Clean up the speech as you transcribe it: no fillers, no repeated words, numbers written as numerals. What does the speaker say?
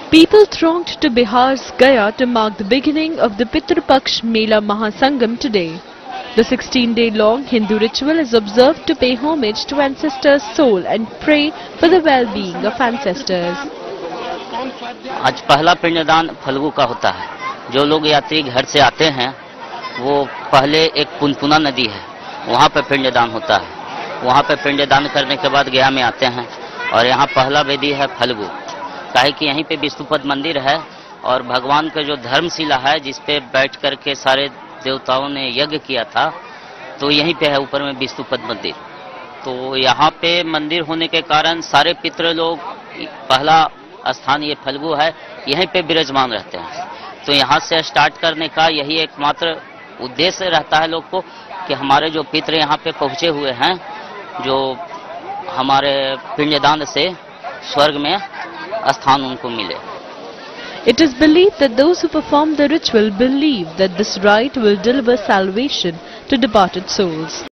People thronged to Bihar's Gaya to mark the beginning of the Pitru Paksh Mela Mahasangam today. The 16-day-long Hindu ritual is observed to pay homage to ancestors' soul and pray for the well-being of ancestors. आज पहला पिंडदान फल्गु का होता है। जो लोग यात्री घर से आते हैं वो पहले एक पुनपुना नदी है, वहाँ पे पिंडदान होता है। वहाँ पे पिंडदान करने के बाद गया में आते हैं और यहाँ पहला वेदी है फल्गु। काहे कि यहीं पे विष्णुपद मंदिर है और भगवान का जो धर्मशिला है जिस पे बैठ करके सारे देवताओं ने यज्ञ किया था, तो यहीं पे है ऊपर में विष्णुपद मंदिर। तो यहाँ पे मंदिर होने के कारण सारे पितृ लोग, पहला स्थान ये फल्गु है, यहीं पे विराजमान रहते हैं। तो यहाँ से स्टार्ट करने का यही एकमात्र उद्देश्य रहता है लोग को कि हमारे जो पितृ यहाँ पे पहुँचे हुए हैं, जो हमारे पिंडदान से स्वर्ग में स्थान उनको मिले। It is believed that those who perform the ritual believe that this rite will deliver salvation to departed souls.